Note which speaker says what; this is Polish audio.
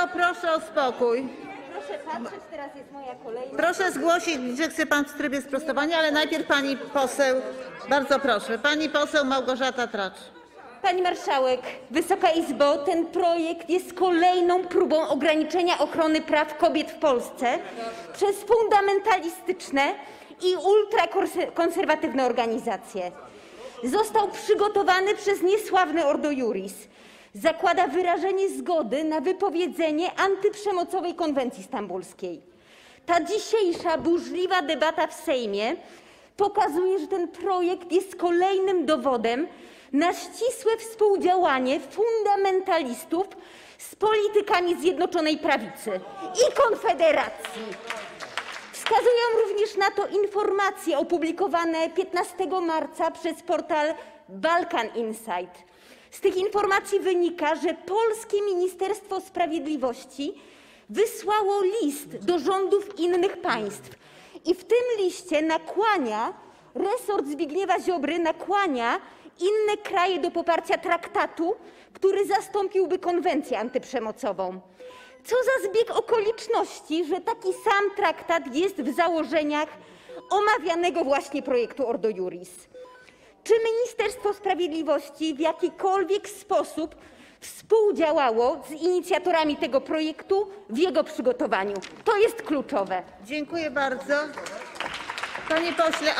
Speaker 1: proszę o spokój.
Speaker 2: Proszę patrzeć, teraz jest moja kolejna.
Speaker 1: Proszę zgłosić, że chce pan w trybie sprostowania, ale najpierw pani poseł, bardzo proszę, pani poseł Małgorzata Tracz.
Speaker 2: Pani marszałek, Wysoka Izbo, ten projekt jest kolejną próbą ograniczenia ochrony praw kobiet w Polsce przez fundamentalistyczne i ultrakonserwatywne organizacje. Został przygotowany przez niesławne Ordo Iuris. Zakłada wyrażenie zgody na wypowiedzenie antyprzemocowej konwencji stambulskiej. Ta dzisiejsza burzliwa debata w Sejmie pokazuje, że ten projekt jest kolejnym dowodem na ścisłe współdziałanie fundamentalistów z politykami Zjednoczonej Prawicy i Konfederacji. Wskazują również na to informacje opublikowane 15 marca przez portal Balkan Insight. Z tych informacji wynika, że polskie Ministerstwo Sprawiedliwości wysłało list do rządów innych państw i w tym liście resort Zbigniewa Ziobry nakłania inne kraje do poparcia traktatu, który zastąpiłby konwencję antyprzemocową. Co za zbieg okoliczności, że taki sam traktat jest w założeniach omawianego właśnie projektu Ordo Iuris. Czy Ministerstwo Sprawiedliwości w jakikolwiek sposób współdziałało z inicjatorami tego projektu w jego przygotowaniu? To jest kluczowe.
Speaker 1: Dziękuję bardzo. Panie pośle.